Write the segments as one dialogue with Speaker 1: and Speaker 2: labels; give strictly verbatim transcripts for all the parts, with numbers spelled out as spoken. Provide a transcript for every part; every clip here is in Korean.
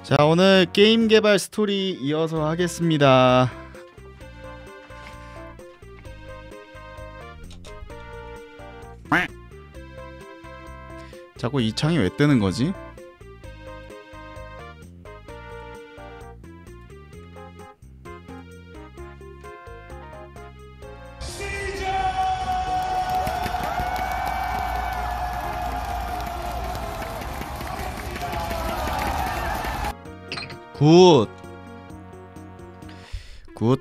Speaker 1: 자, 오늘 게임 개발 스토리 이어서 하겠습니다. 자꾸 이 창이 왜 뜨는 거지? 굿. 굿.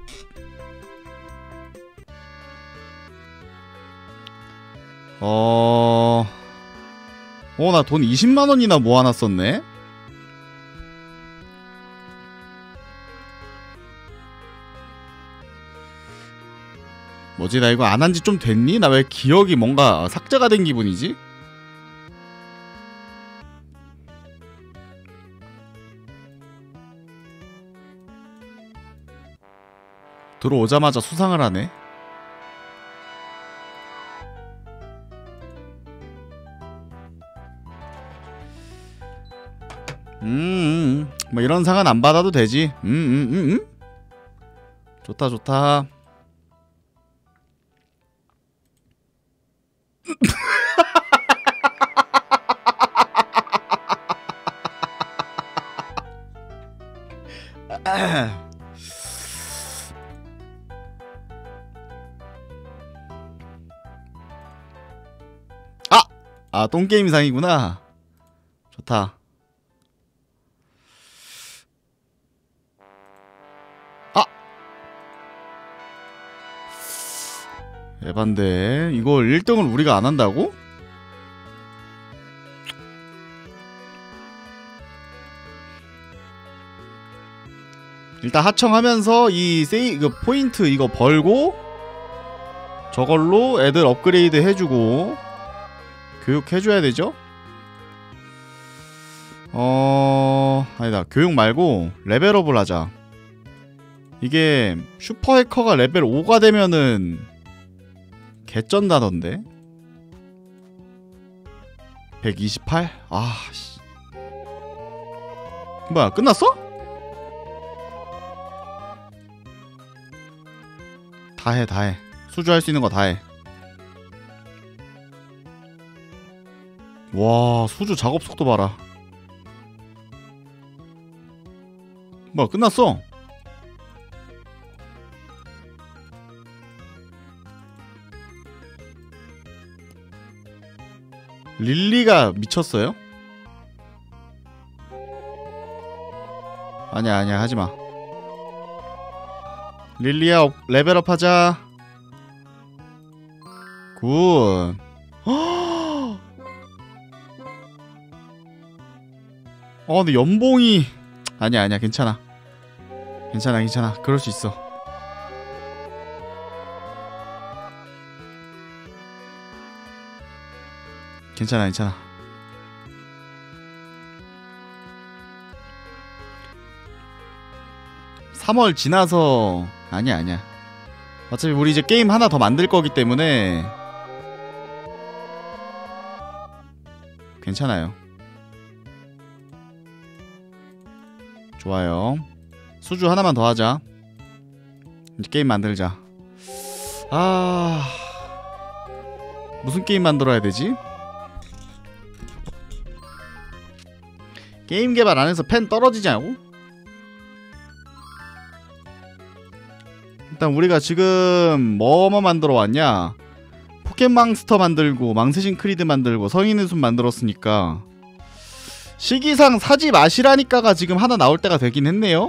Speaker 1: 어... 어, 나 돈 이십만 원이나 모아놨었네? 뭐지, 나 이거 안 한지 좀 됐니? 나 왜 기억이 뭔가 삭제가 된 기분이지? 들어오자마자 수상을 하네. 음, 뭐 이런 상은 안 받아도 되지. 음, 음, 음, 음. 좋다, 좋다. 아! 아, 똥게임상이구나. 좋다. 아! 에반데 이걸 일 등을 우리가 안 한다고? 일단 하청하면서 이 세이 이거 포인트 이거 벌고 저걸로 애들 업그레이드 해주고 교육해줘야 되죠? 어... 아니다, 교육 말고 레벨업을 하자. 이게 슈퍼 해커가 레벨 오가 되면은 개쩐다던데. 백이십팔? 아... 씨. 뭐야, 끝났어? 다해, 다해. 수주 할 수 있는 거 다해. 와, 수주 작업 속도 봐라. 뭐야, 끝났어. 릴리가 미쳤어요? 아니야, 아니야, 하지마. 릴리야, 업, 레벨업 하자. 굿. 어, 근데 연봉이 아니야, 아니야, 괜찮아. 괜찮아, 괜찮아. 그럴 수 있어. 괜찮아, 괜찮아. 삼월 지나서 아니야, 아니야. 어차피 우리 이제 게임 하나 더 만들 거기 때문에 괜찮아요. 좋아요. 수주 하나만 더 하자. 이제 게임 만들자. 아... 무슨 게임 만들어야 되지? 게임 개발 안 해서 펜 떨어지지 않고? 일단 우리가 지금 뭐뭐 만들어 왔냐? 포켓몬스터 만들고 망세신 크리드 만들고 성인의 숲 만들었으니까 시기상 사지 마시라니까가 지금 하나 나올 때가 되긴 했네요.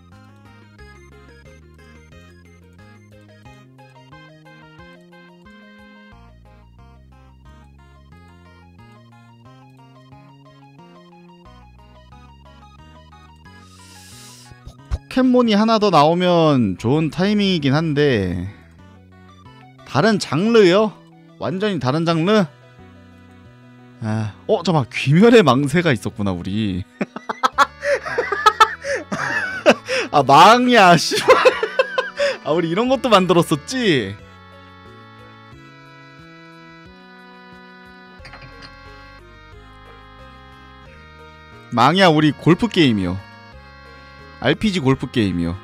Speaker 1: 포켓몬이 하나 더 나오면 좋은 타이밍이긴 한데 다른 장르요? 완전히 다른 장르? 아, 어, 잠깐만, 귀멸의 망세가 있었구나 우리. 아, 망이야, 씨발. 아, 우리 이런 것도 만들었었지? 망이야, 우리 골프 게임이요. 알피지 골프 게임이요.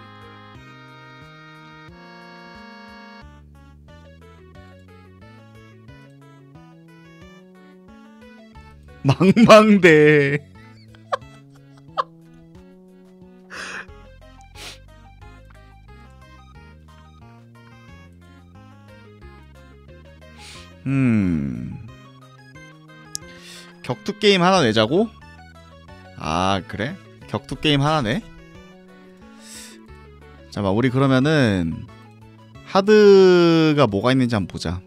Speaker 1: 망망대. 음. 격투 게임 하나 내자고? 아 그래? 격투 게임 하나 내? 잠깐만 우리 그러면은 하드가 뭐가 있는지 한번 보자.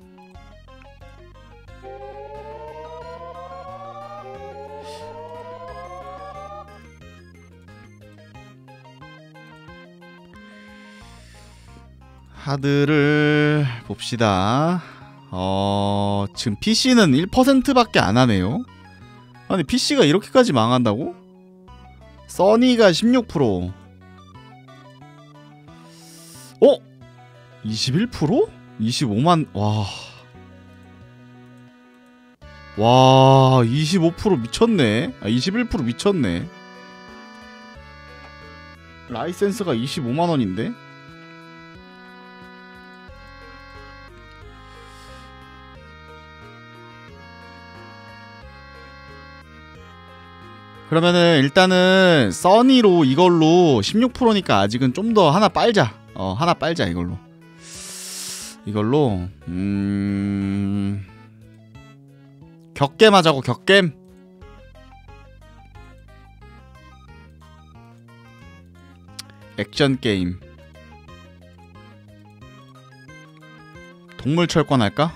Speaker 1: 하드를 봅시다. 어... 지금 피씨는 일 퍼센트밖에 안 하네요. 아니 피씨가 이렇게까지 망한다고? 써니가 십육 퍼센트. 어? 이십일 퍼센트? 이십오만... 와... 와... 이십오 퍼센트 미쳤네. 아 이십일 퍼센트 미쳤네. 라이센스가 이십오만 원인데? 그러면은 일단은 써니로 이걸로 십육 퍼센트니까 아직은 좀 더 하나 빨자. 어 하나 빨자 이걸로. 이걸로 음... 격겜 하자고. 격겜. 액션 게임. 동물철권 할까?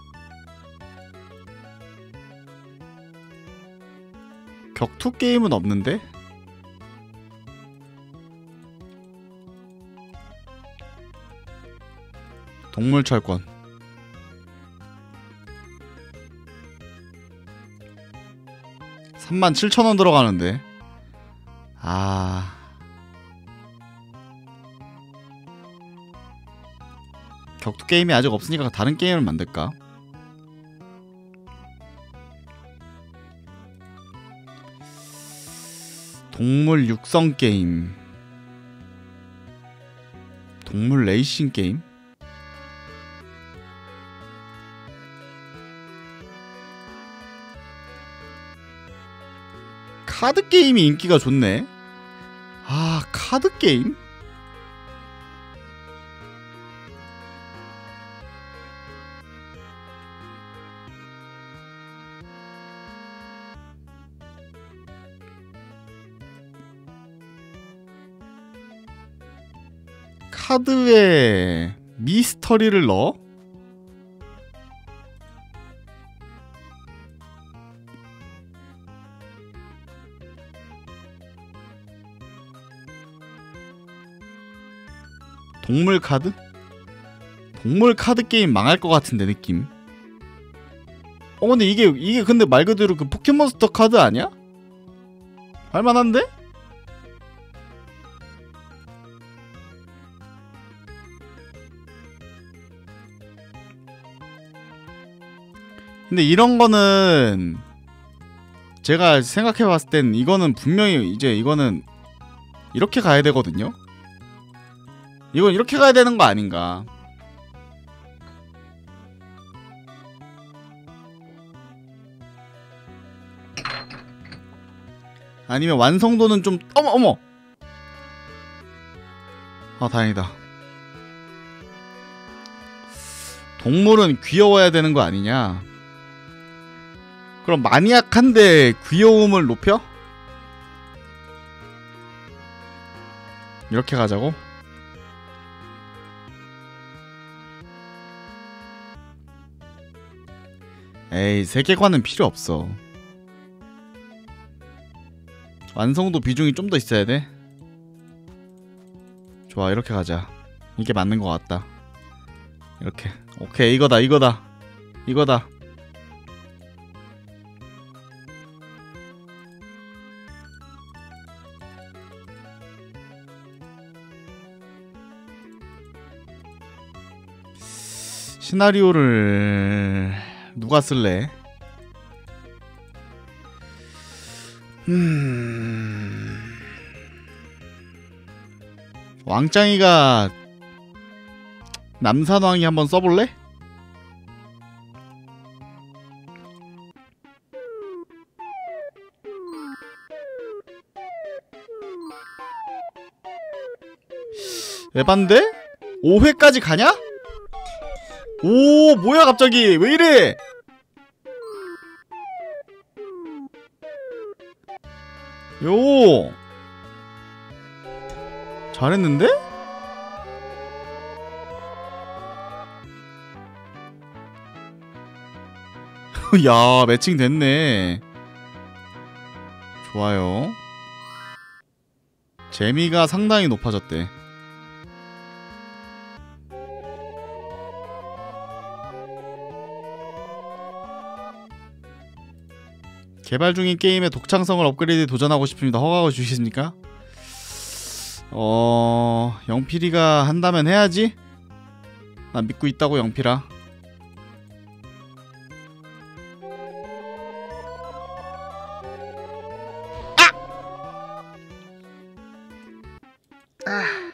Speaker 1: 격투 게임은 없는데? 동물철권. 삼만 칠천 원 들어가는데. 아... 격투 게임이 아직 없으니까 다른 게임을 만들까? 동물 육성 게임. 동물 레이싱 게임? 카드 게임이 인기가 좋네. 아, 카드 게임? 카드에 미스터리를 넣어? 동물 카드? 동물 카드 게임 망할 것 같은데 느낌. 어 근데 이게 이게 근데 말 그대로 그 포켓몬스터 카드 아니야? 할만한데? 근데 이런 거는 제가 생각해봤을 땐 이거는 분명히 이제 이거는 이렇게 가야 되거든요. 이건 이렇게 가야 되는 거 아닌가. 아니면 완성도는 좀 어머 어머. 아 다행이다. 동물은 귀여워야 되는 거 아니냐. 그럼 마니악한데 귀여움을 높여? 이렇게 가자고? 에이 세계관은 필요 없어. 완성도 비중이 좀 더 있어야 돼. 좋아 이렇게 가자. 이게 맞는 것 같다. 이렇게 오케이 이거다 이거다 이거다. 시나리오를 누가 쓸래? 음... 왕짱이가 남산왕이 한번 써볼래? 에반데? 오 회까지 가냐? 오 뭐야 갑자기 왜 이래? 요 잘했는데? 야 매칭 됐네. 좋아요. 재미가 상당히 높아졌대. 개발 중인 게임의 독창성을 업그레이드 도전하고 싶습니다. 허가해 주시겠습니까? 어... 영필이가 한다면 해야지? 난 믿고 있다고 영필아. 아!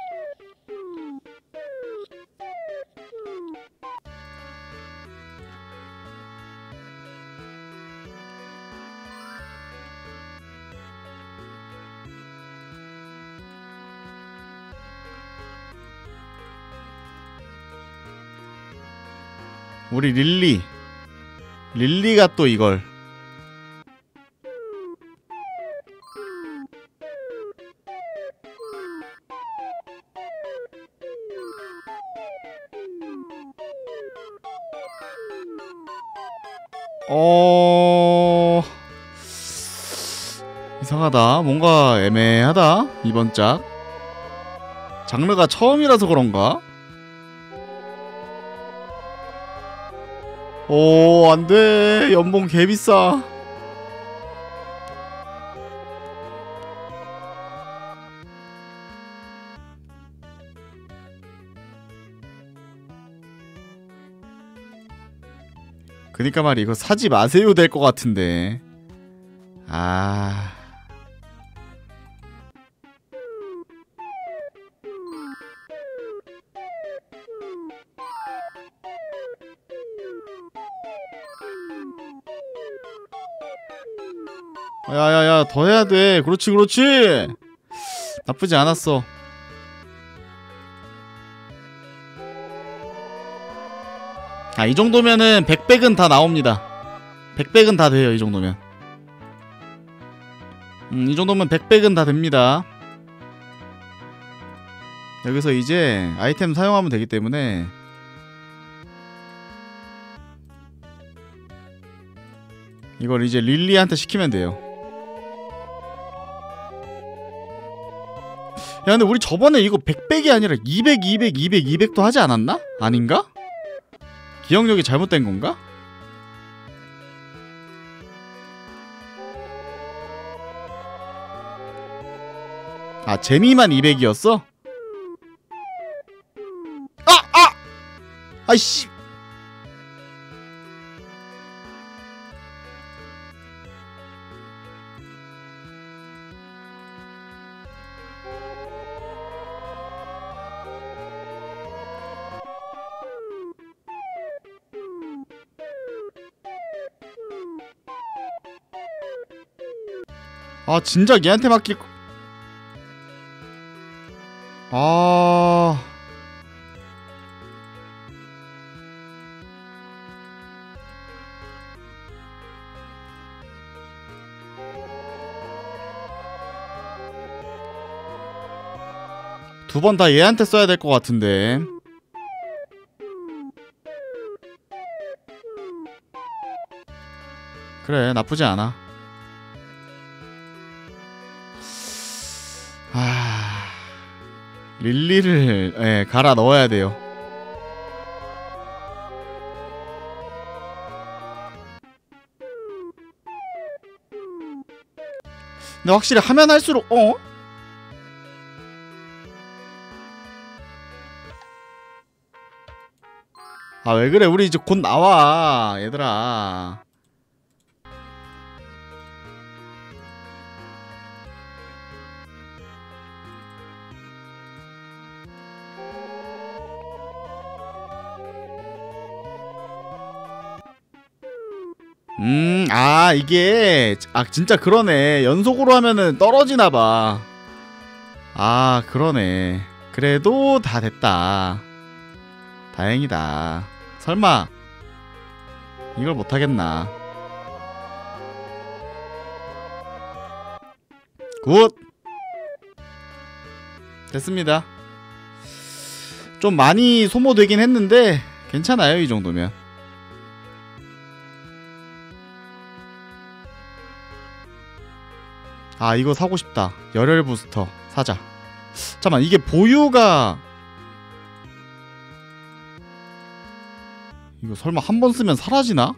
Speaker 1: 우리 릴리 릴리가 또 이걸 어... 이상하다. 뭔가 애매하다 이번 작. 장르가 처음이라서 그런가? 오 안돼. 연봉 개비싸. 그니까 말이 이거 사지 마세요 될 것 같은데. 아... 야야야 더 해야돼. 그렇지 그렇지. 나쁘지 않았어. 아 이정도면은 백백은 다 나옵니다. 백백은 다 돼요 이정도면. 음 이정도면 백백은 다 됩니다. 여기서 이제 아이템 사용하면 되기 때문에 이걸 이제 릴리한테 시키면 돼요. 야 근데 우리 저번에 이거 백백이 아니라 이백, 이백, 이백, 이백도 하지 않았나? 아닌가? 기억력이 잘못된 건가? 아 재미만 이백이었어? 아! 아! 아이씨. 아 진작 얘한테 맡길 거... 아... 두 번 다 얘한테 써야 될 것 같은데. 그래 나쁘지 않아. 아... 릴리를 예, 갈아 넣어야 돼요. 근데 확실히 하면 할수록 어? 아 왜 그래 우리 이제 곧 나와 얘들아. 음, 아, 이게, 아, 진짜 그러네. 연속으로 하면은 떨어지나봐. 아, 그러네. 그래도 다 됐다. 다행이다. 설마, 이걸 못하겠나. 굿! 됐습니다. 좀 많이 소모되긴 했는데, 괜찮아요, 이 정도면. 아, 이거 사고 싶다. 열혈 부스터 사자. 잠깐만, 이게 보유가 이거 설마 한 번 쓰면 사라지나?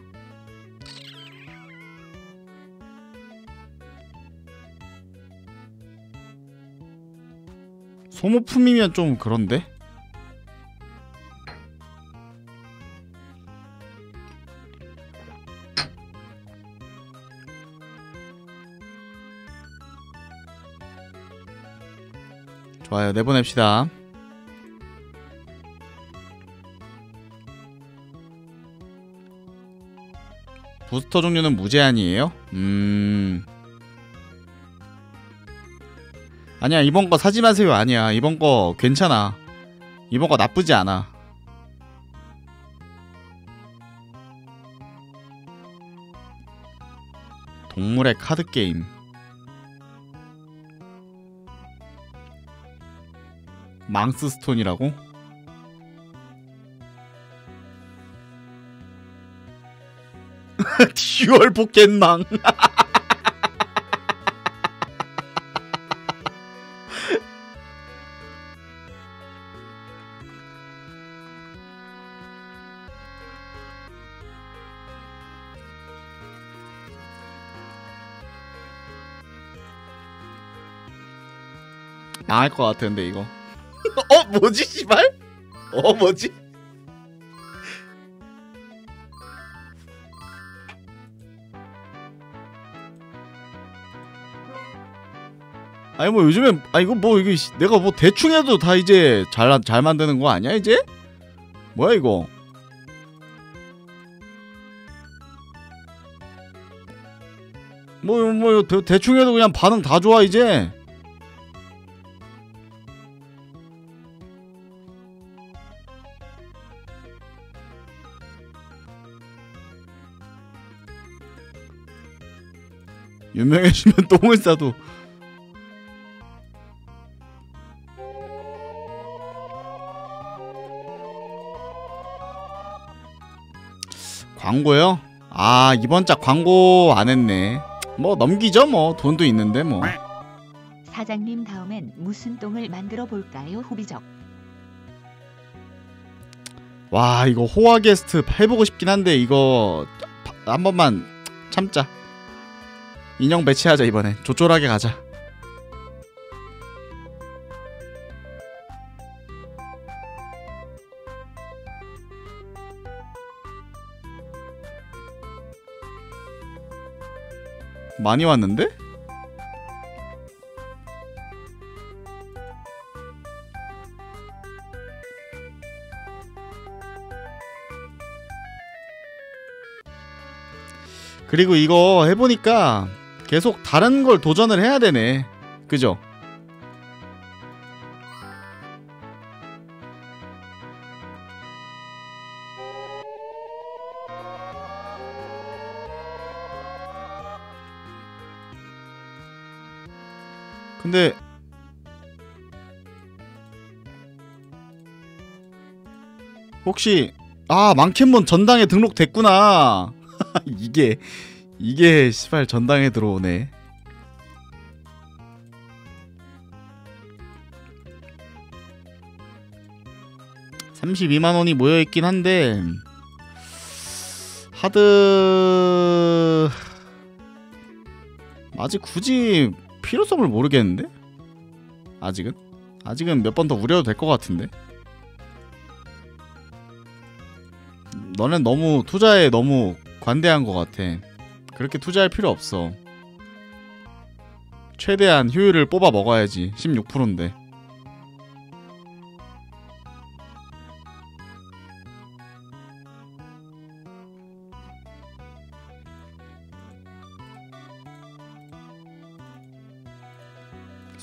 Speaker 1: 소모품이면 좀 그런데? 좋아요, 내보냅시다. 부스터 종류는 무제한이에요? 음... 아니야, 이번 거 사지 마세요. 아니야, 이번 거 괜찮아. 이번 거 나쁘지 않아. 동물의 카드 게임. 망스스톤이라고? 듀얼 포켓망. 망할 것 같은데 이거. 어? 뭐지 씨발? 어 뭐지? 아니 뭐 요즘엔 아 이거 뭐 이게 내가 뭐 대충 해도 다 이제 잘 잘 만드는 거 아니야 이제? 뭐야 이거? 뭐 뭐 대, 대충 해도 그냥 반응 다 좋아 이제. 유명해지면 똥을 싸도. 광고요? 아 이번 작 광고 안 했네. 뭐 넘기죠 뭐 돈도 있는데 뭐.
Speaker 2: 사장님 다음엔 무슨 똥을 만들어 볼까요 호비적.
Speaker 1: 와 이거 호화 게스트 해보고 싶긴 한데 이거 한 번만 참자. 인형 배치하자 이번엔. 조촐하게 가자. 많이 왔는데? 그리고 이거 해보니까 계속 다른 걸 도전을 해야 되네. 그죠? 근데 혹시 아 망캔몬 전당에 등록됐구나. 이게 이게 시발 전당에 들어오네. 삼십이만 원이 모여있긴 한데 하드 아직 굳이 필요성을 모르겠는데? 아직은? 아직은 몇 번 더 우려도 될 것 같은데? 너는 너무 투자에 너무 관대한 것 같아. 그렇게 투자할 필요 없어. 최대한 효율을 뽑아 먹어야지. 십육 퍼센트인데.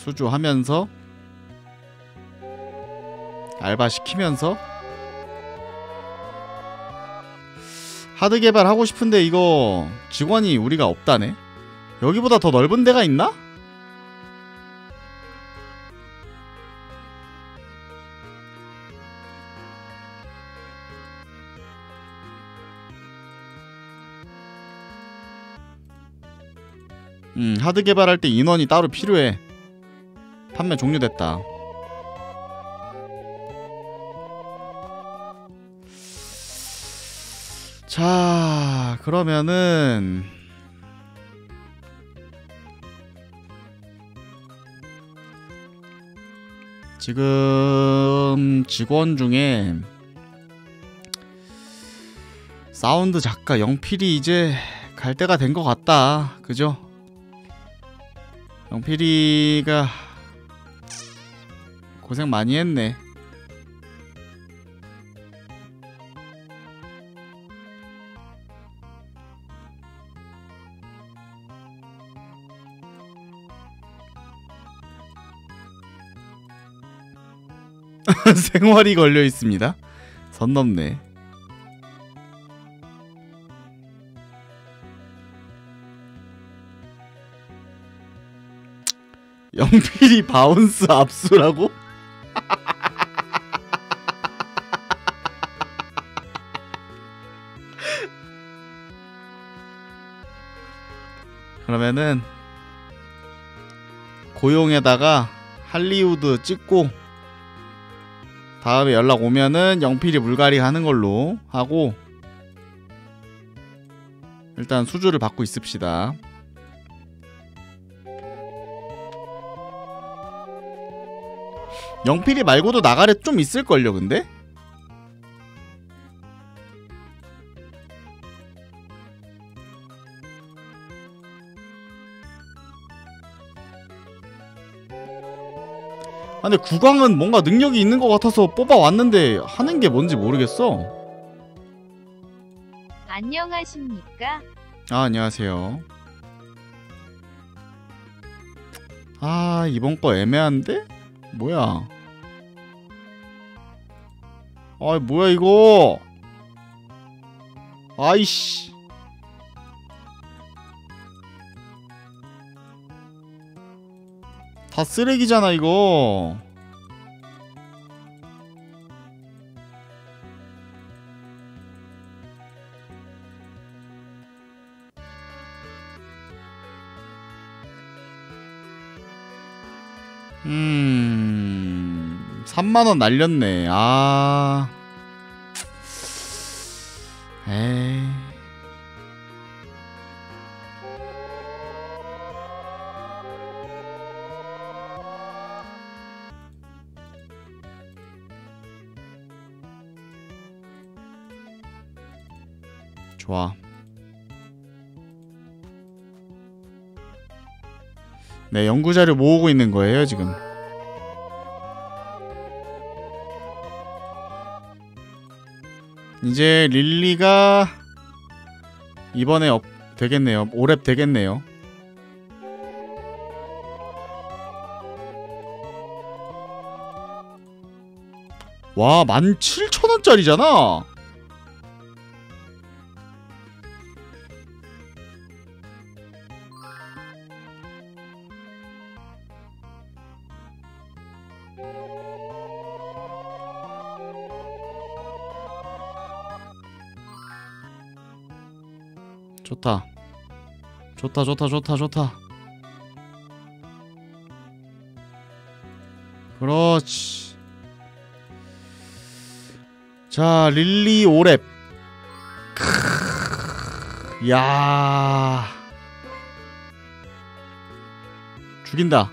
Speaker 1: 수주하면서 알바 시키면서 하드 개발하고 싶은데 이거 직원이 우리가 없다네. 여기보다 더 넓은 데가 있나? 음, 하드 개발할 때 인원이 따로 필요해. 판매 종료됐다. 자, 그러면은 지금 직원 중에 사운드 작가 영필이 이제 갈 때가 된 것 같다. 그죠? 영필이가 고생 많이 했네. 생활이 걸려 있습니다. 선 넘네. 영필이 바운스 압수라고? 그러면은 고용에다가 할리우드 찍고 다음에 연락 오면은 영필이 물갈이 하는 걸로 하고 일단 수주를 받고 있읍시다. 영필이 말고도 나가래 좀 있을걸요 근데? 아, 근데 구광은 뭔가 능력이 있는 것 같아서 뽑아왔는데 하는 게 뭔지 모르겠어.
Speaker 3: 안녕하십니까?
Speaker 1: 아, 안녕하세요. 아, 이번 거 애매한데? 뭐야? 아, 뭐야 이거? 아이씨. 다 쓰레기잖아 이거. 음... 삼만 원 날렸네. 아... 에이... 좋아. 네, 연구자료 모으고 있는 거예요 지금. 이제 릴리가 이번에 업 되겠네요. 오랩 되겠네요. 와, 만 칠천 원짜리잖아. 좋다. 좋다 좋다 좋다 좋다. 그렇지. 자, 릴리 오랩. 크으, 야, 죽인다.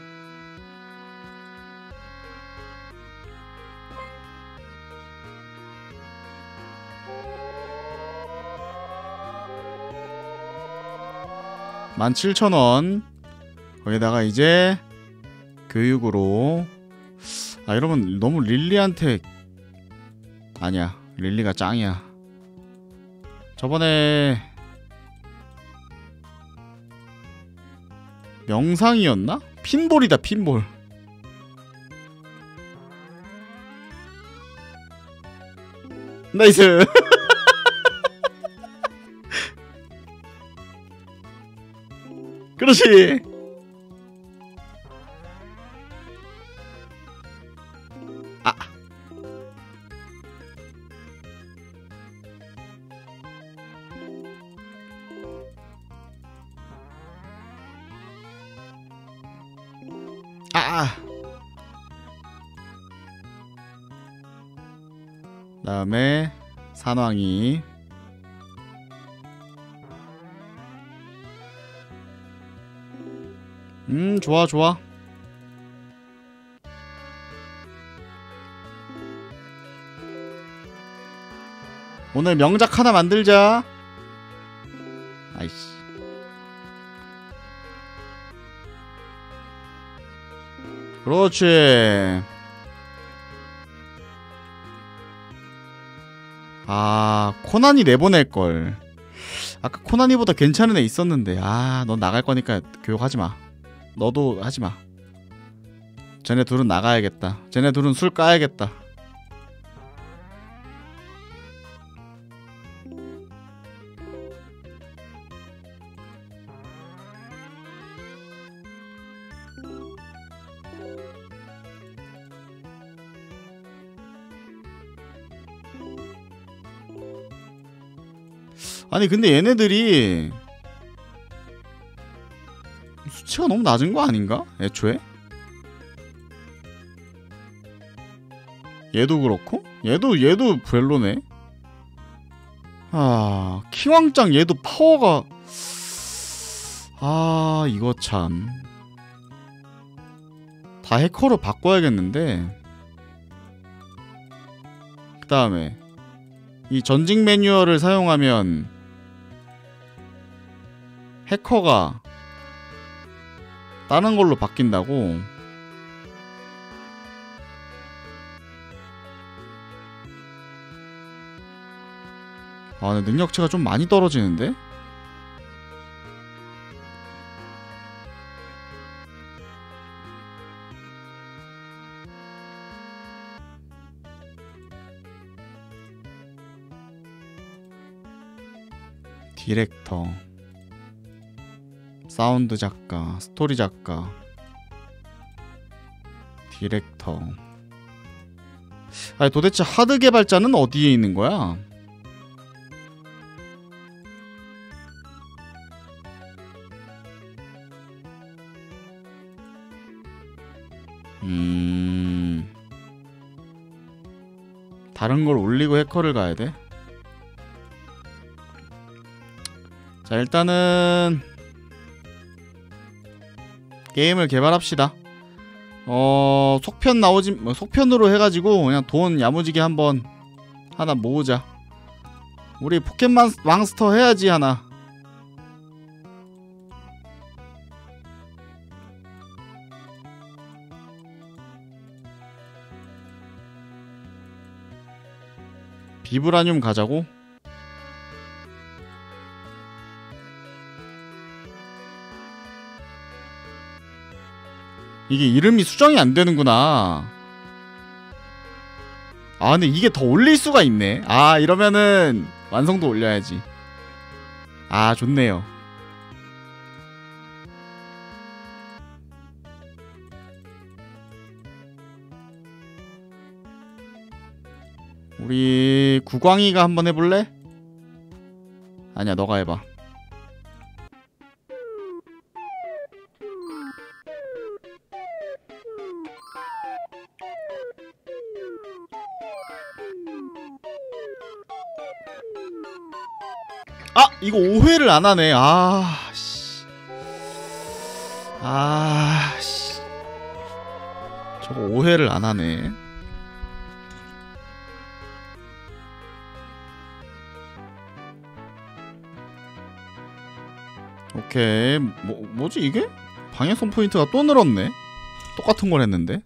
Speaker 1: 만 칠천 원. 거기다가 이제 교육으로. 아, 이러면 너무 릴리한테. 아니야, 릴리가 짱이야. 저번에 명상이었나? 핀볼이다 핀볼. 나이스. 그렇지. 아. 아. 다음에 산왕이. 음, 좋아 좋아. 오늘 명작 하나 만들자. 아이씨. 그렇지. 아, 코나니 내보낼걸. 아까 코나니보다 괜찮은 애 있었는데. 아, 넌 나갈 거니까 교육하지마. 너도 하지마. 쟤네 둘은 나가야겠다. 쟤네 둘은 술 까야겠다. 아니 근데 얘네들이 수치가 너무 낮은 거 아닌가? 애초에? 얘도 그렇고? 얘도 얘도 별로네. 아, 킹왕짱 얘도 파워가. 아, 이거 참. 다 해커로 바꿔야겠는데. 그 다음에 이 전직 매뉴얼을 사용하면 해커가 다른 걸로 바뀐다고? 아, 근데 능력치가 좀 많이 떨어지는데? 디렉터, 사운드 작가, 스토리 작가, 디렉터. 아니 도대체 하드 개발자는 어디에 있는 거야? 음... 다른 걸 올리고 해커를 가야 돼? 자, 일단은 게임을 개발합시다. 어... 속편 나오지... 뭐 속편으로 해가지고 그냥 돈 야무지게 한번 하나 모으자. 우리 포켓몬 왕스터 해야지 하나. 비브라늄 가자고? 이게 이름이 수정이 안 되는구나. 아, 근데 이게 더 올릴 수가 있네. 아, 이러면은 완성도 올려야지. 아, 좋네요. 우리 구광이가 한번 해볼래? 아니야, 너가 해봐. 아! 이거 오 회를 안 하네. 아, 씨. 아, 씨. 저거 오 회를 안 하네. 오케이. 뭐, 뭐지 이게? 방해성 포인트가 또 늘었네. 똑같은 걸 했는데.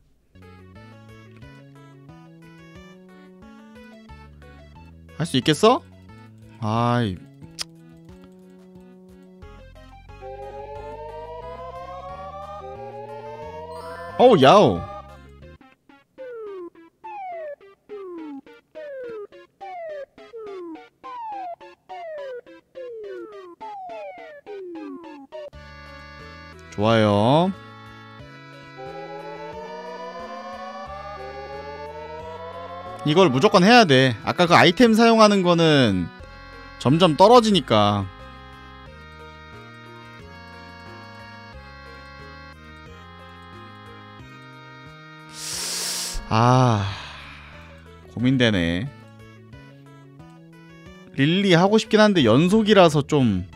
Speaker 1: 할 수 있겠어? 아이. 어우, 야오. 좋아요. 이걸 무조건 해야 돼. 아까 그 아이템 사용하는 거는 점점 떨어지니까. 아, 고민되네. 릴리 하고 싶긴 한데 연속이라서 좀.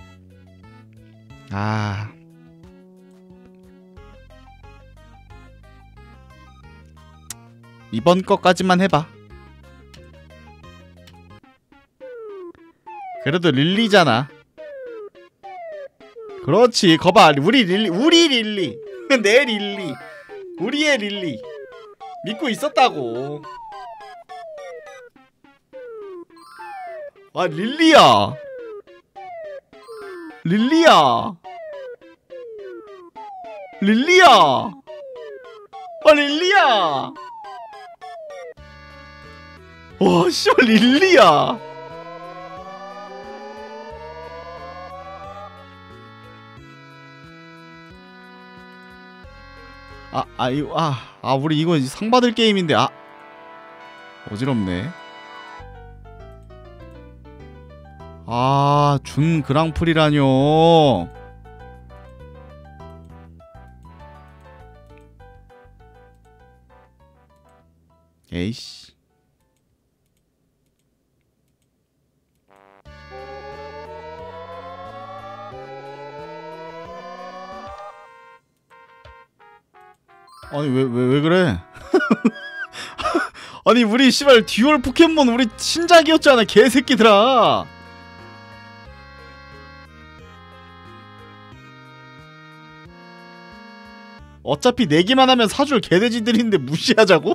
Speaker 1: 아, 이번 거까지만 해봐. 그래도 릴리잖아. 그렇지. 거봐, 우리 릴리, 우리 릴리, 내 릴리, 우리의 릴리 믿고 있었다고. 아, 릴리야, 릴리야, 릴리야, 아, 릴리야. 와, 씨발, 릴리야. 아, 아, 이거, 아, 아, 우리 이거 상 받을 게임인데, 아, 어지럽네. 아, 준 그랑프리라뇨. 에이씨. 아니 왜 왜 왜 그래? 아니 우리 씨발 듀얼 포켓몬 우리 신작이었잖아 개새끼들아. 어차피 내기만 하면 사줄 개돼지들인데 무시하자고?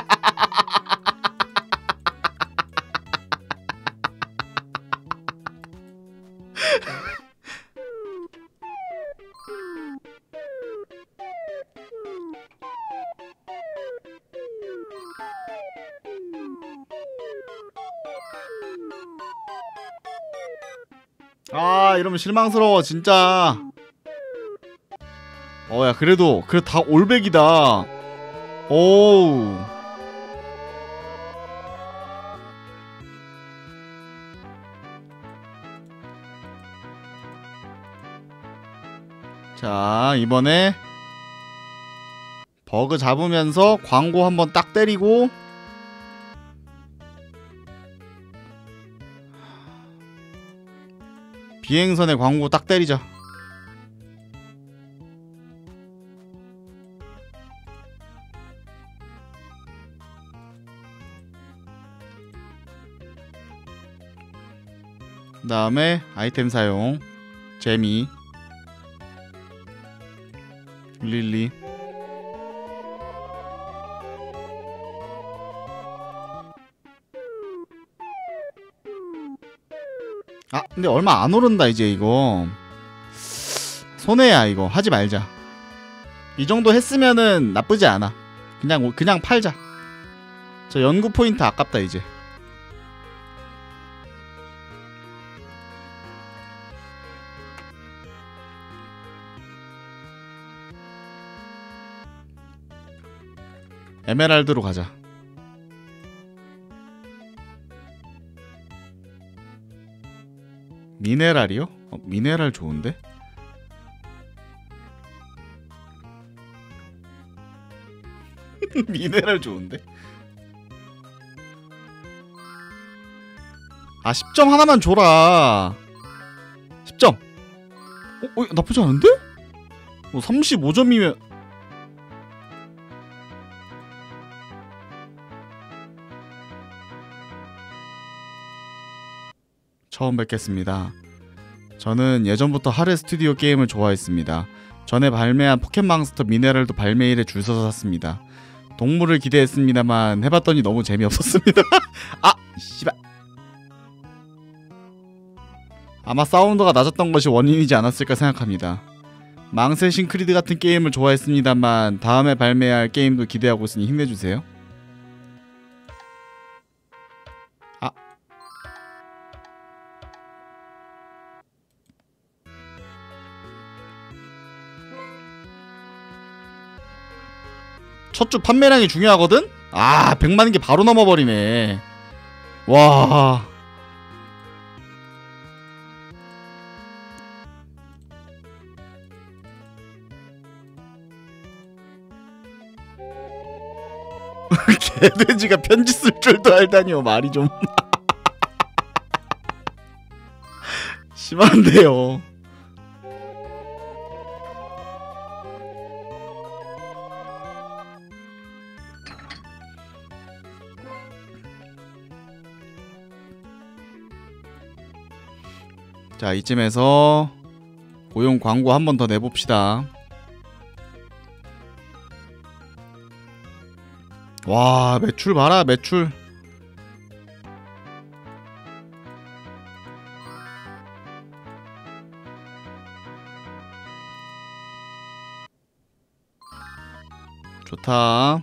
Speaker 1: 아, 이러면 실망스러워 진짜. 어, 야, 그래도 그래 다 올백이다. 오우. 자, 이번에 버그 잡으면서 광고 한번 딱 때리고 비행선에 광고 딱 때리자. 그 다음에 아이템 사용 재미 릴리. 아 근데 얼마 안 오른다 이제. 이거 손해야. 이거 하지 말자. 이 정도 했으면은 나쁘지 않아. 그냥 그냥 팔자. 저 연구 포인트 아깝다 이제. 에메랄드로 가자. 미네랄이요? 어, 미네랄 좋은데? 미네랄 좋은데? 아 십 점 하나만 줘라. 십 점. 어? 어 나쁘지 않은데? 어, 삼십오 점이면 처음 뵙겠습니다. 저는 예전부터 하레 스튜디오 게임을 좋아했습니다. 전에 발매한 포켓몬스터 미네랄도 발매일에 줄 서서 샀습니다. 동물을 기대했습니다만 해봤더니 너무 재미없었습니다. 아! 씨발. 아마 사운드가 낮았던 것이 원인이지 않았을까 생각합니다. 망세 싱크리드 같은 게임을 좋아했습니다만 다음에 발매할 게임도 기대하고 있으니 힘내주세요. 아. 첫 주 판매량이 중요하거든? 아 백만 개 바로 넘어버리네. 와 개돼지가 편지 쓸 줄도 알다니요. 말이 좀 심한데요. 자 이쯤에서 고용 광고 한 번 더 내봅시다. 와 매출 봐라 매출. 좋다.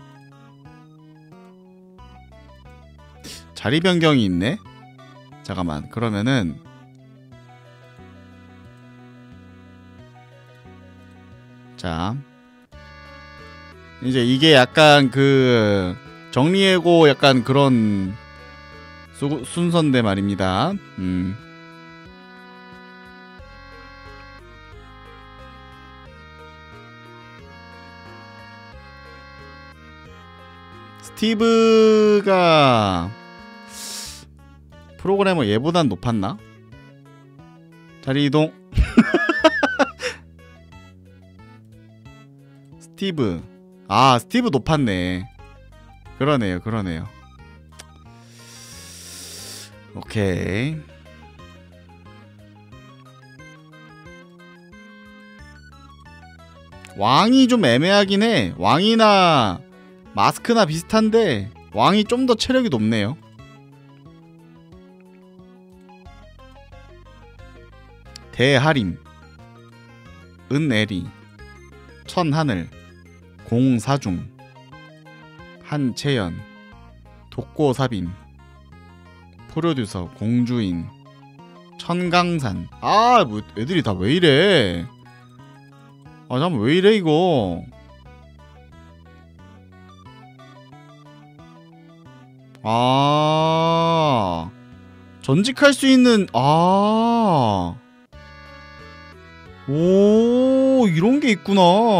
Speaker 1: 자리 변경이 있네. 잠깐만 그러면은 자 이제 이게 약간 그 정리해고 약간 그런 수, 순서인데 말입니다. 음. 스티브가 프로그래머 얘보단 높았나? 자리 이동. 스티브. 아 스티브 높았네. 그러네요 그러네요. 오케이. 왕이 좀 애매하긴 해. 왕이나 마스크나 비슷한데 왕이 좀 더 체력이 높네요. 대하림, 은애리, 천하늘, 공사중, 한채연, 독고사빈, 프로듀서 공주인, 천강산. 아 뭐 애들이 다 왜 이래. 아 잠깐만 왜 이래 이거. 아 전직할 수 있는. 아 오 이런 게 있구나.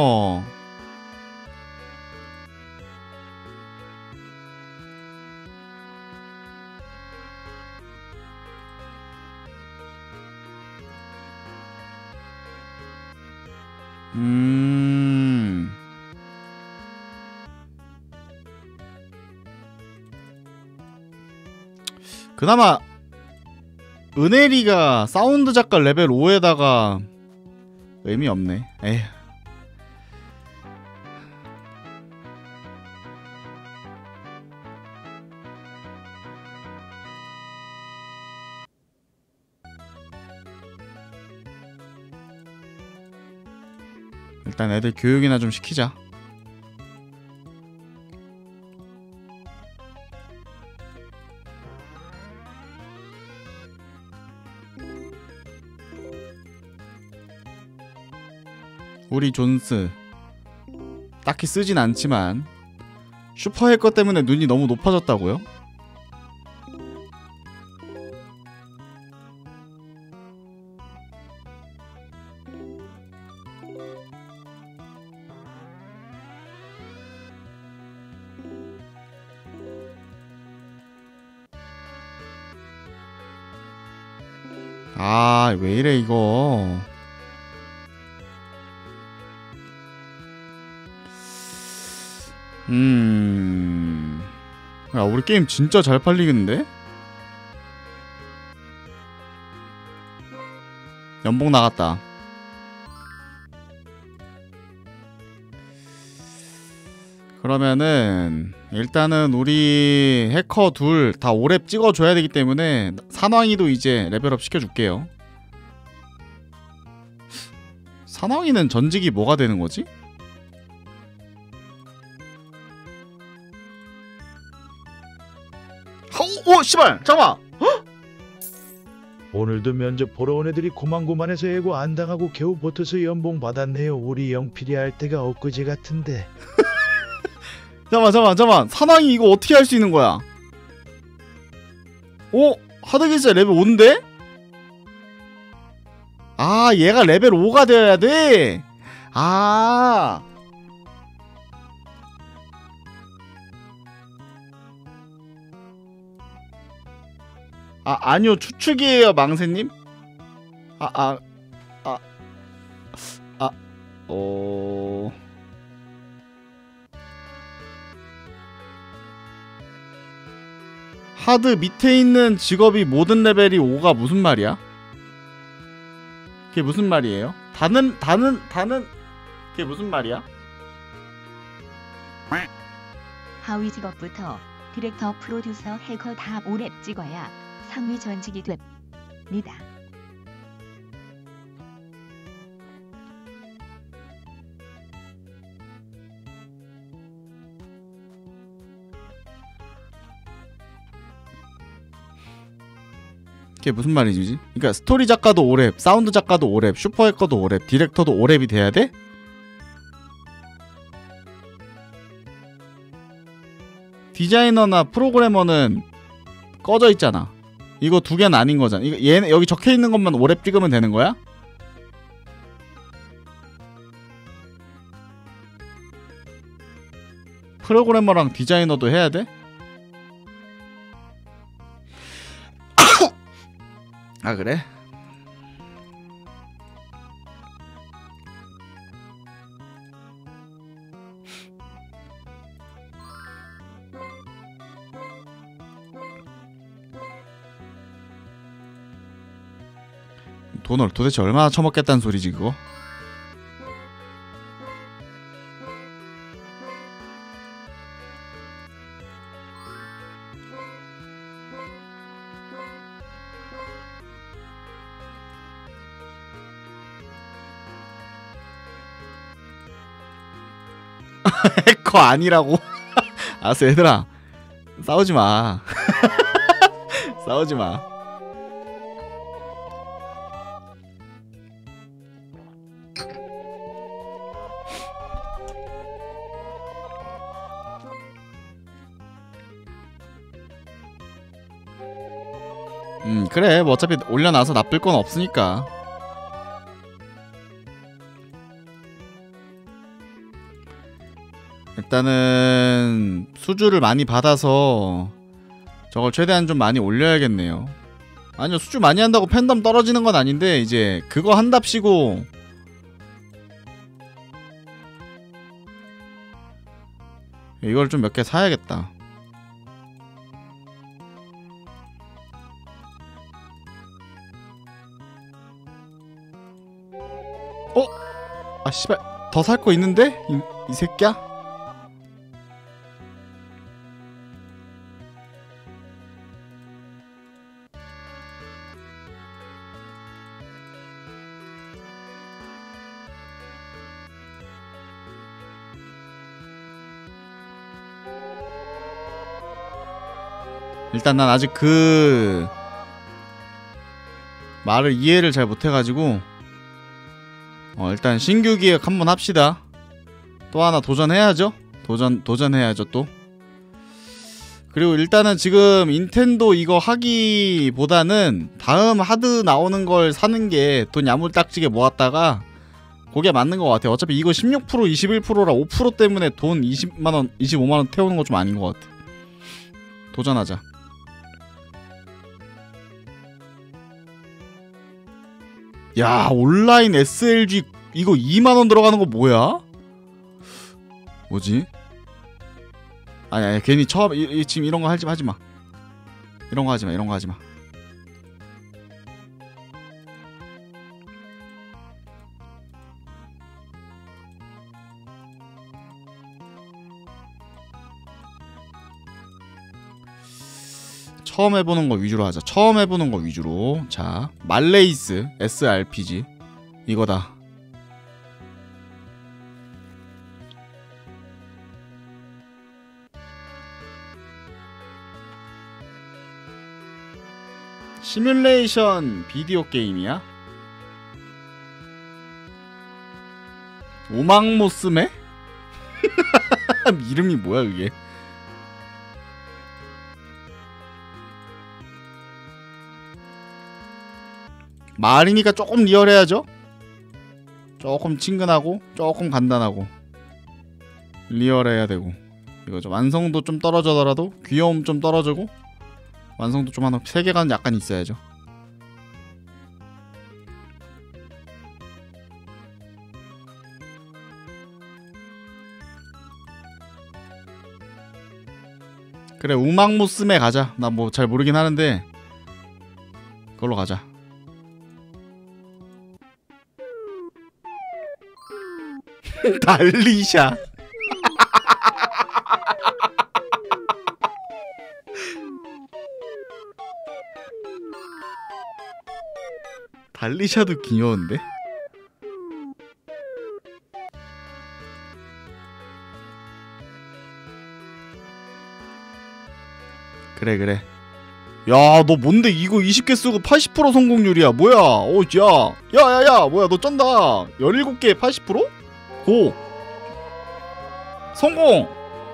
Speaker 1: 음 그나마 은혜리가 사운드 작가 레벨 오에다가 의미 없네. 에휴. 일단 애들 교육이나 좀 시키자. 우리 존스 딱히 쓰진 않지만 슈퍼 해커 때문에 눈이 너무 높아졌다고요? 아, 왜 이래 이거. 음... 야, 우리 게임 진짜 잘 팔리겠는데? 연봉 나갔다. 그러면은 일단은 우리 해커 둘 다 오랩 찍어줘야 되기 때문에 산왕이도 이제 레벨업 시켜줄게요. 산왕이는 전직이 뭐가 되는 거지? 오! 씨발! 잠깐만! 헉?
Speaker 4: 오늘도 면접 보러 온 애들이 고만고만해서 예고 안 당하고 겨우 버텨서 연봉 받았네요. 우리 영필이 할 때가 엊그제 같은데.
Speaker 1: 잠깐만 잠깐만 잠깐만 사나이 이거 어떻게 할 수 있는 거야? 어? 하드기자 레벨 오인데? 아 얘가 레벨 오가 되어야 돼? 아 아, 아니요 추측이에요 망새님. 아, 아, 아, 아, 어... 하드 밑에 있는 직업이 모든 레벨이 오가 무슨 말이야? 그게 무슨 말이에요? 다는, 다는, 다는, 그게 무슨 말이야?
Speaker 2: 하위 직업부터 디렉터, 프로듀서, 해커 다 오랩 찍어야 상위 전직이 됩니다.
Speaker 1: 그게 무슨 말이지? 그러니까 스토리 작가도 오랩, 사운드 작가도 오랩, 슈퍼 해커도 오랩, 디렉터도 오랩이 돼야 돼? 디자이너나 프로그래머는 꺼져 있잖아. 이거 두 개는 아닌 거잖아. 이거 얘 여기 적혀 있는 것만 오랩 찍으면 되는 거야? 프로그래머랑 디자이너도 해야 돼? 아 그래? 돈을 도대체 얼마나 처먹겠다는 소리지 그거? 해커 아니라고. 알았어 얘들아 싸우지마. 싸우지마. 음 그래 뭐 어차피 올려놔서 나쁠 건 없으니까. 일단은 수주를 많이 받아서 저걸 최대한 좀 많이 올려야겠네요. 아니요 수주 많이 한다고 팬덤 떨어지는 건 아닌데 이제 그거 한답시고 이걸 좀 몇 개 사야겠다. 어? 아 씨발 더 살 거 있는데? 이, 이 새끼야? 일단 난 아직 그 말을 이해를 잘 못해가지고 어 일단 신규 기획 한번 합시다. 또 하나 도전해야죠. 도전 도전해야죠 또. 그리고 일단은 지금 닌텐도 이거 하기보다는 다음 하드 나오는 걸 사는 게 돈 야물딱지게 모았다가 그게 맞는 것 같아. 어차피 이거 십육 퍼센트 이십일 퍼센트라 오 퍼센트 때문에 돈 이십만 원 이십오만 원 태우는 거 좀 아닌 것 같아. 도전하자. 야 온라인 에스엘지 이거 이만 원 들어가는 거 뭐야? 뭐지? 아니 아니 괜히 처음 이, 이, 지금 이런 거 하지 하지마. 이런 거 하지마. 이런 거 하지마. 처음 해보는 거 위주로 하자. 처음 해보는 거 위주로. 자, 말레이스 에스알피지 이거다. 시뮬레이션 비디오 게임이야? 오막모스메? 이름이 뭐야 그게? 말이니까 조금 리얼해야죠. 조금 친근하고 조금 간단하고 리얼해야 되고 이거죠. 완성도 좀 떨어져더라도 귀여움 좀 떨어지고 완성도 좀 하나 세계관 약간 있어야죠. 그래 우막무스메 가자. 나 뭐 잘 모르긴 하는데 그걸로 가자. 달리샤. 달리샤도 귀여운데? 그래 그래. 야 너 뭔데 이거 이십 개 쓰고 팔십 퍼센트 성공률이야. 뭐야? 어, 야, 야야야, 뭐야 너 쩐다. 열일곱 개에 팔십 퍼센트? 고 성공.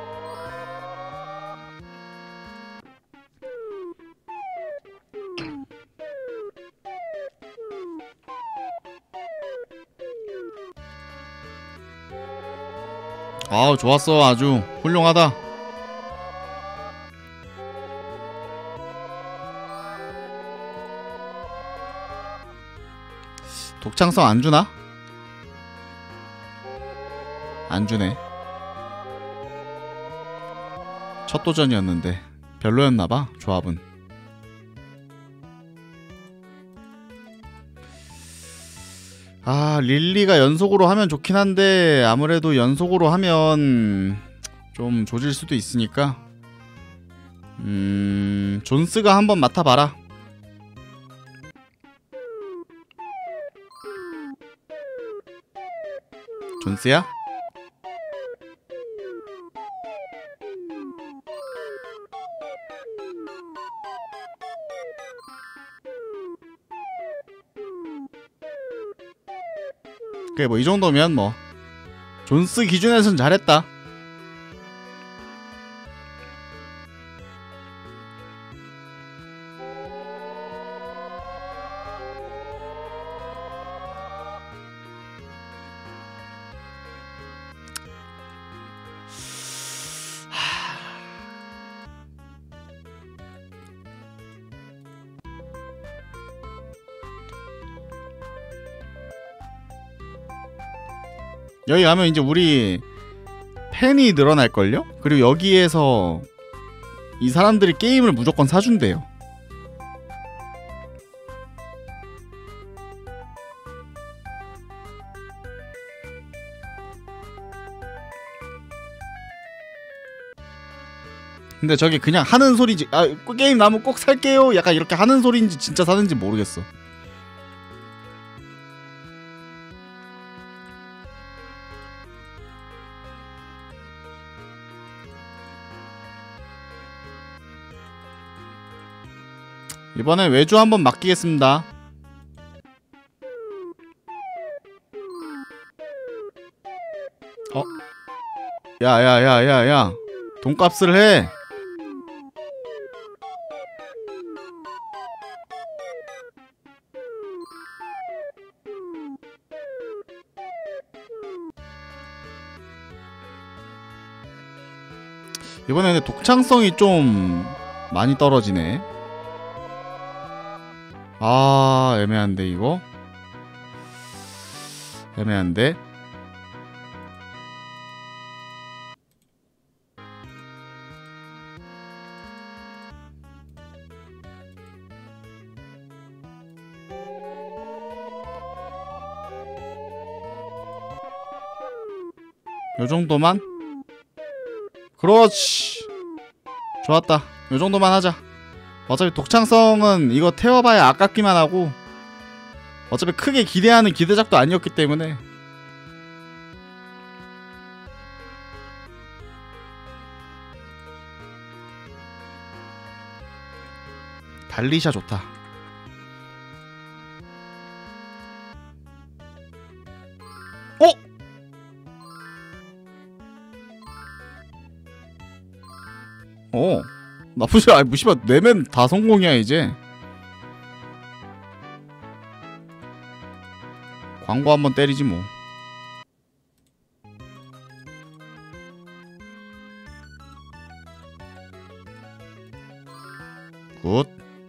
Speaker 1: 아 좋았어. 아주 훌륭하다. 독창성 안 주나? 안 주네. 첫 도전이었는데 별로였나봐 조합은. 아 릴리가 연속으로 하면 좋긴 한데 아무래도 연속으로 하면 좀 조질 수도 있으니까 음... 존스가 한번 맡아봐라. 존스야? 그래 뭐 이 정도면 뭐 존스 기준에선 잘했다. 여기 가면 이제 우리 팬이 늘어날걸요? 그리고 여기에서 이 사람들이 게임을 무조건 사준대요. 근데 저게 그냥 하는 소리지, 아 게임 나면 꼭 살게요 약간 이렇게 하는 소리인지 진짜 사는지 모르겠어. 이번엔 외주 한번 맡기겠습니다. 어? 야야야야야 돈값을 해. 이번에는 독창성이 좀 많이 떨어지네. 아 애매한데 이거 애매한데. 요정도만? 그렇지 좋았다. 요정도만 하자. 어차피 독창성은 이거 태워봐야 아깝기만 하고 어차피 크게 기대하는 기대작도 아니었기 때문에. 달리샤 좋다. 어? 어 나쁘지 않아. 무시봐 내면 다 성공이야 이제. 광고 한번 때리지 뭐. 굿.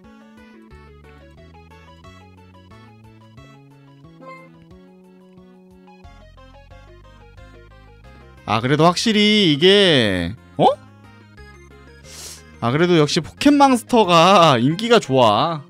Speaker 1: 아 그래도 확실히 이게 어? 아 그래도 역시 포켓몬스터가 인기가 좋아.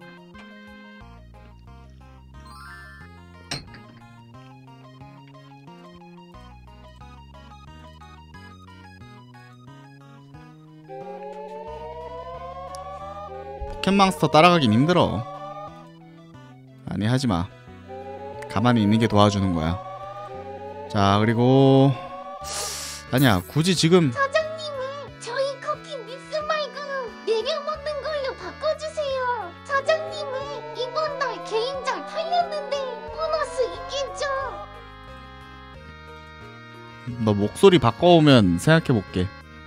Speaker 1: 포켓몬스터 따라가긴 힘들어. 아니 하지마. 가만히 있는 게 도와주는 거야. 자 그리고 아니야 굳이 지금
Speaker 5: 사장님은 저희 커피 미스 말고 내려 먹는 걸로 바꿔주세요. 사장님은 이번 달 개인 잘 팔렸는데 보너스 있겠죠?
Speaker 1: 너 목소리 바꿔오면 생각해볼게.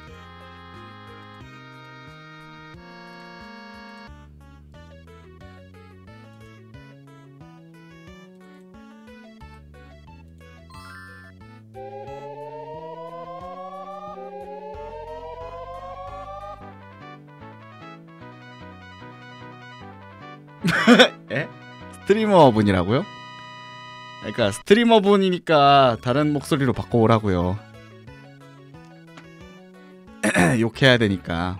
Speaker 1: 에? 스트리머 분이라고요? 그러니까 스트리머 분이니까 다른 목소리로 바꿔오라고요. 욕해야 되니까.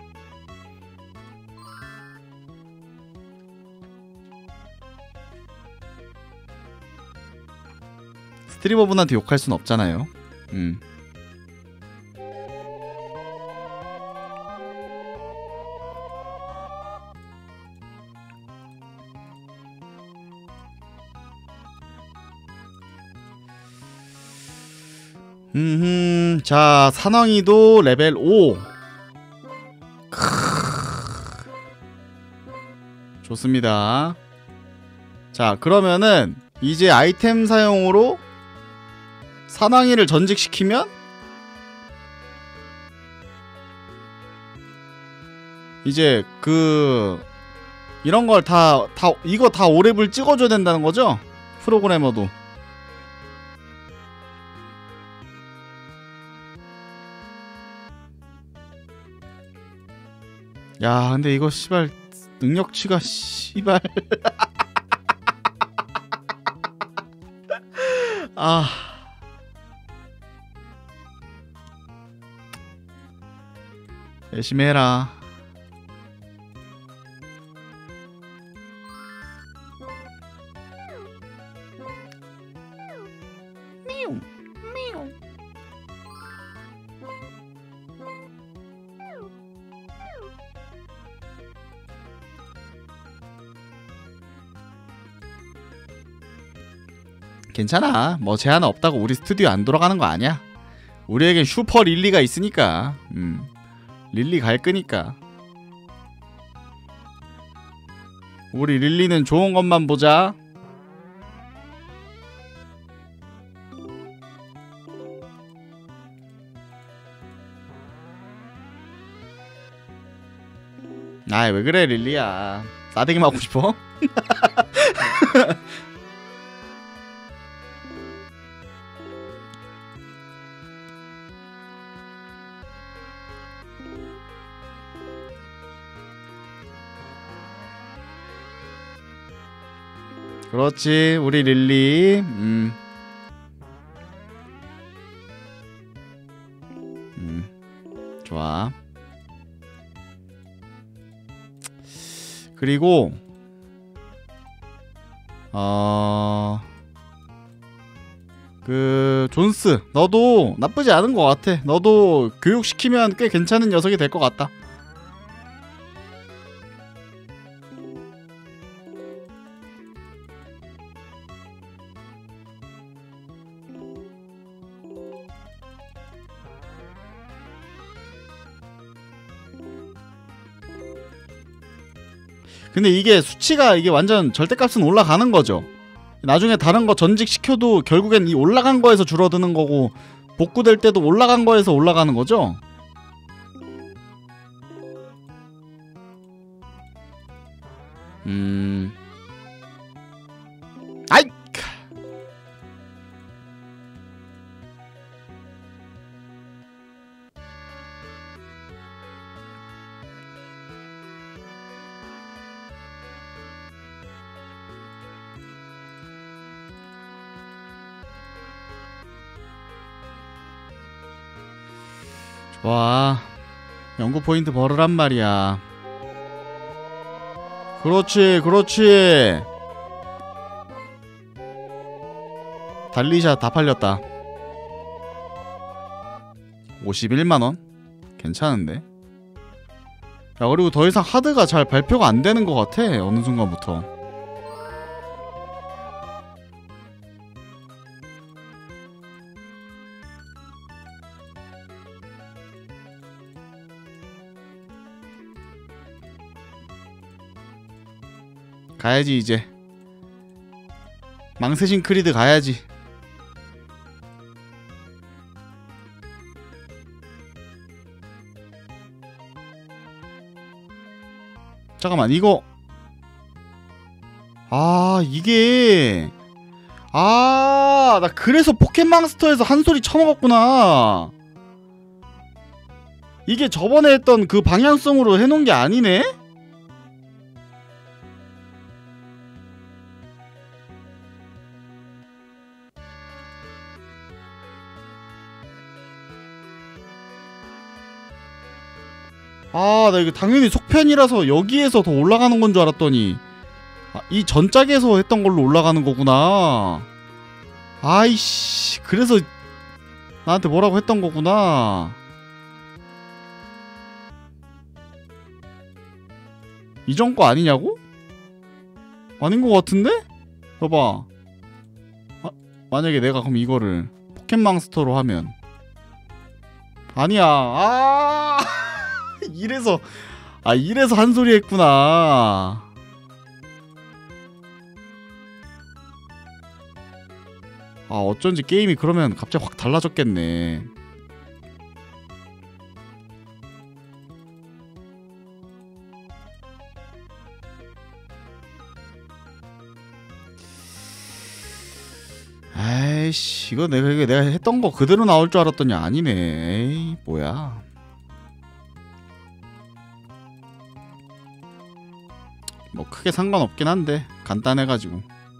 Speaker 1: 스트리머 분한테 욕할 순 없잖아요. 음. 음, 자 산왕이도 레벨 오. 크으. 좋습니다. 자 그러면은 이제 아이템 사용으로 산왕이를 전직시키면 이제 그 이런 걸 다 다 이거 다 오랩을 찍어줘야 된다는 거죠? 프로그래머도. 야 근데 이거 씨발 능력치가 씨발 아 열심히 해라. 괜찮아. 뭐 제한 없다고 우리 스튜디오 안 돌아가는 거 아니야. 우리에겐 슈퍼 릴리가 있으니까. 음. 릴리 갈 거니까. 우리 릴리는 좋은 것만 보자. 아이 왜 그래 릴리야. 싸대기 맞고 싶어? 그렇지 우리 릴리. 음. 음. 좋아. 그리고 어... 그 존스 너도 나쁘지 않은 것 같아. 너도 교육시키면 꽤 괜찮은 녀석이 될 것 같다. 근데 이게 수치가 이게 완전 절대값은 올라가는 거죠. 나중에 다른 거 전직시켜도 결국엔 이 올라간 거에서 줄어드는 거고 복구될 때도 올라간 거에서 올라가는 거죠. 음. 아이. 좋아. 연구 포인트 벌으란 말이야. 그렇지, 그렇지. 달리샷 다 팔렸다. 오십일만 원? 괜찮은데? 야, 그리고 더 이상 하드가 잘 발표가 안 되는 것 같아. 어느 순간부터. 가야지 이제. 망세신 크리드 가야지. 잠깐만 이거 아 이게 아 나 그래서 포켓몬스터에서 한 소리 쳐먹었구나. 이게 저번에 했던 그 방향성으로 해놓은 게 아니네? 아, 나 이거 당연히 속편이라서 여기에서 더 올라가는 건 줄 알았더니 아, 이 전작에서 했던 걸로 올라가는 거구나. 아이씨, 그래서 나한테 뭐라고 했던 거구나. 이전 거 아니냐고? 아닌 거 같은데? 봐봐. 아, 만약에 내가 그럼 이거를 포켓몬스터로 하면 아니야. 아 이래서 아 이래서 한 소리 했구나. 아 어쩐지 게임이 그러면 갑자기 확 달라졌겠네. 아이씨 이거 내가 이거 내가 했던 거 그대로 나올 줄 알았더니 아니네. 에이 뭐야. 뭐 크게 상관없긴 한데 간단해가지고.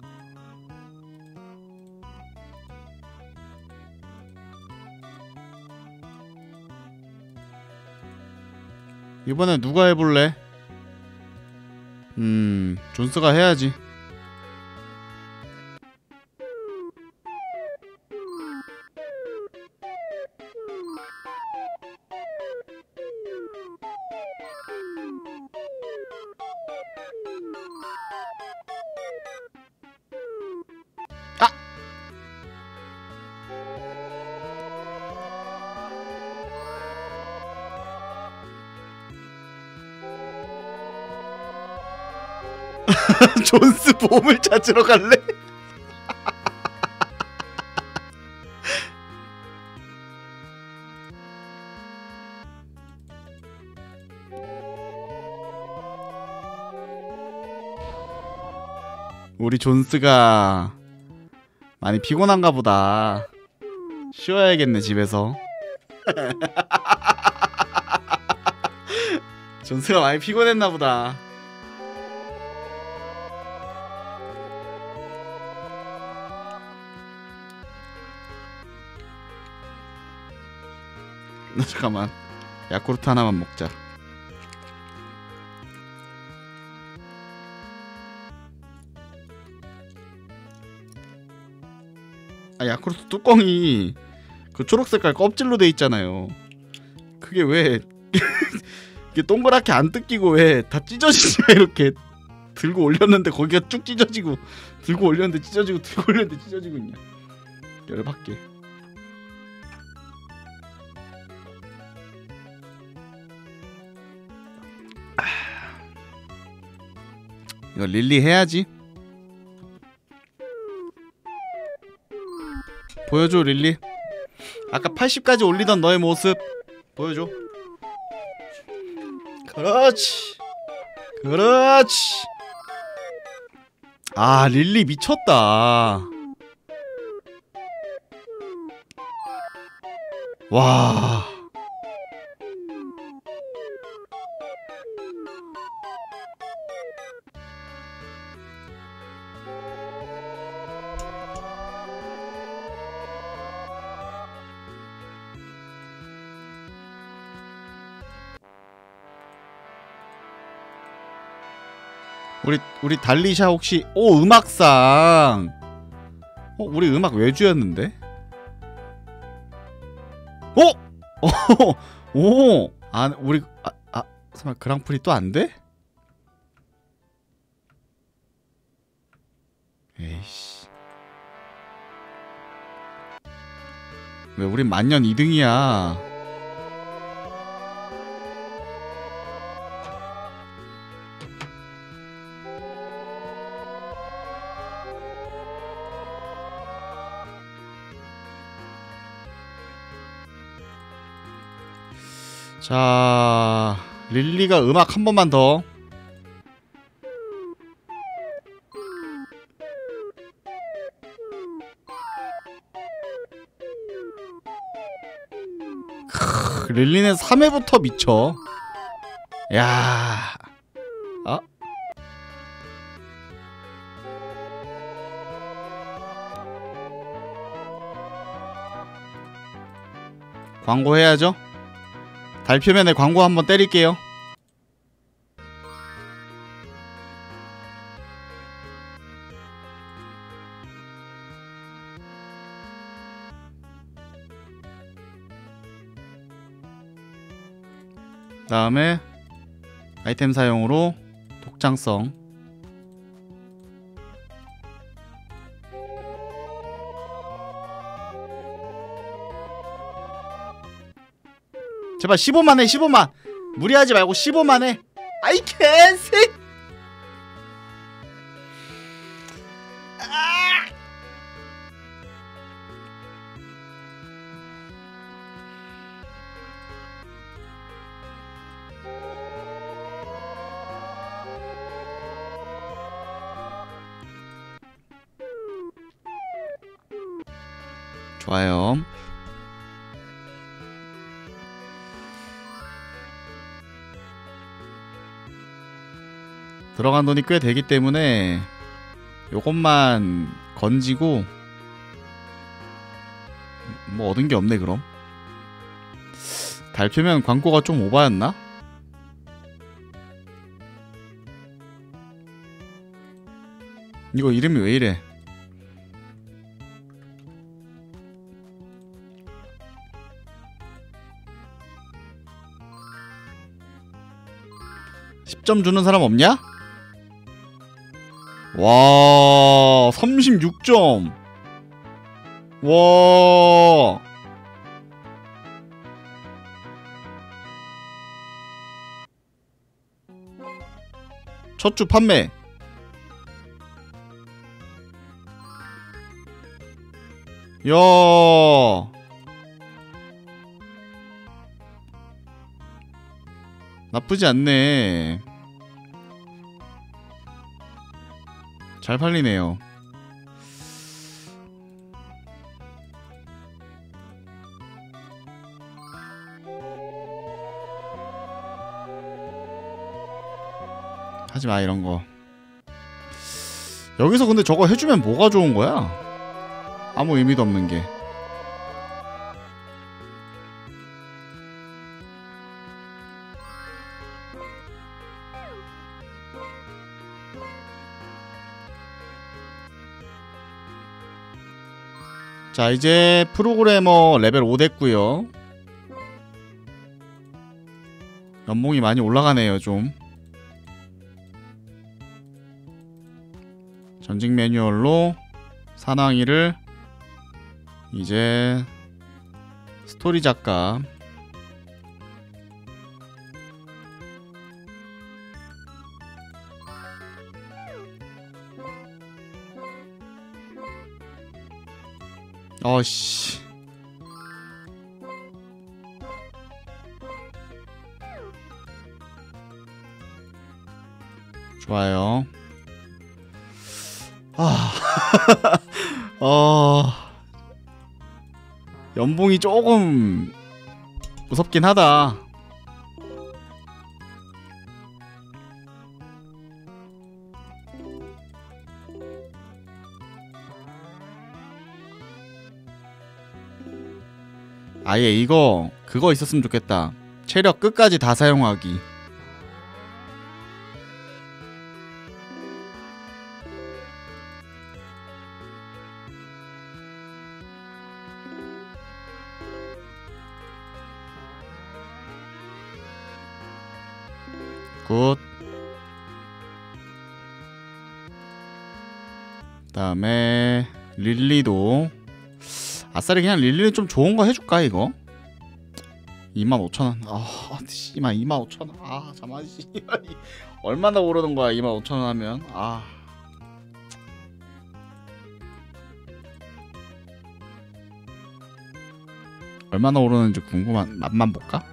Speaker 1: 이번엔 누가 해볼래? 음 존스가 해야지. 존스 보물 찾으러 갈래? 우리 존스가 많이 피곤한가 보다. 쉬어야겠네 집에서. 존스가 많이 피곤했나 보다. 잠깐만 야쿠르트 하나만 먹자. 아 야쿠르트 뚜껑이 그 초록색깔 껍질로 돼 있잖아요. 그게 왜 이게 동그랗게 안 뜯기고 왜 다 찢어지냐. 이렇게 들고 올렸는데 거기가 쭉 찢어지고 들고 올렸는데 찢어지고 들고 올렸는데 찢어지고 있냐. 열받게. 이거 릴리 해야지. 보여줘 릴리. 아까 팔십까지 올리던 너의 모습 보여줘. 그렇지 그렇지. 아 릴리 미쳤다. 와. 우리 우리 달리샤 혹시 오 음악상 어 우리 음악 외주였는데? 어? 오! 아 우리 아, 아 설마 그랑프리 또 안 돼? 에이씨 왜 우린 만년 이 등이야. 자, 릴리가 음악 한 번만 더. 크, 릴리는 삼 회부터 미쳐. 야, 아, 광고 해야죠. 달표면에 광고 한번 때릴게요. 다음에 아이템 사용으로 독창성. 제발 십오만 해. 십오만 무리하지 말고 십오만 해. 아이 개새. 아! 좋아요. 들어간 돈이 꽤 되기 때문에 요것만 건지고 뭐 얻은 게 없네. 그럼 달표면 광고가 좀 오바였나? 이거 이름이 왜 이래? 십 점 주는 사람 없냐? 와, 삼십육 점. 와. 첫 주 판매. 야. 나쁘지 않네. 잘 팔리네요. 하지마 이런거. 여기서 근데 저거 해주면 뭐가 좋은거야? 아무 의미도 없는게. 자, 이제 프로그래머 레벨 오 됐고요. 연봉이 많이 올라가네요. 좀 전직 매뉴얼로 사나이를 이제 스토리 작가. 어씨. 좋아요. 아, 어, 연봉이 조금 무섭긴 하다. 아예 이거 그거 있었으면 좋겠다. 체력 끝까지 다 사용하기. 굿. 그다음에 릴리도 아싸리 그냥 릴리는 좀 좋은 거 해줄까 이거? 이만 오천 원. 아, 씨발 이만 오천 원. 아, 잠깐만 씨발 얼마나 오르는 거야 이만 오천 원 하면. 아. 얼마나 오르는지 궁금한. 맛만 볼까?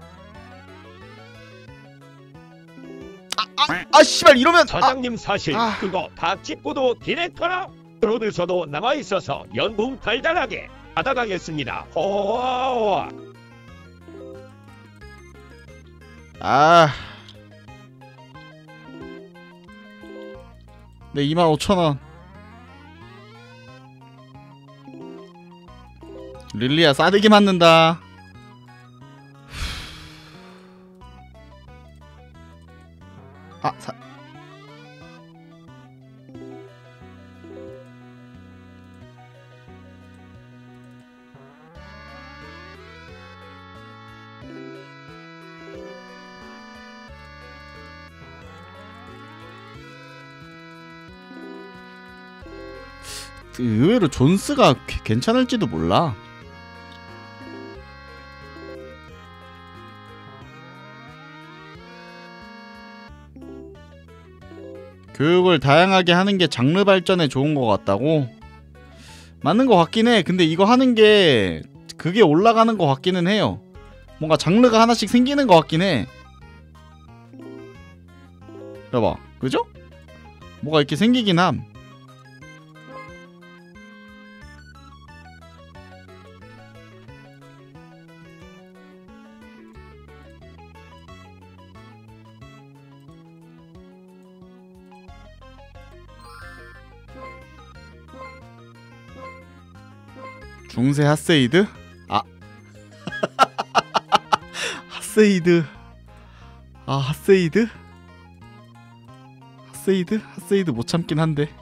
Speaker 1: 아, 아, 아 씨발 이러면
Speaker 6: 사장님 사실
Speaker 1: 아.
Speaker 6: 그거 다 찍고도 디렉터라 프로듀서도 남아있어서 연봉 달달하게 받아가겠습니다. 호호호호.
Speaker 1: 아. 네, 이만 오천 원. 릴리야 싸대기 맞는다. 아, 사... 의외로 존스가 개- 괜찮을지도 몰라. 교육을 다양하게 하는 게 장르 발전에 좋은 것 같다고? 맞는 것 같긴 해. 근데 이거 하는 게 그게 올라가는 것 같기는 해요. 뭔가 장르가 하나씩 생기는 것 같긴 해. 봐봐, 그죠? 뭐가 이렇게 생기긴 함. 중세 핫세이드? 아 핫세이드. 아 핫세이드? 핫세이드? 핫세이드 못 참긴 한데.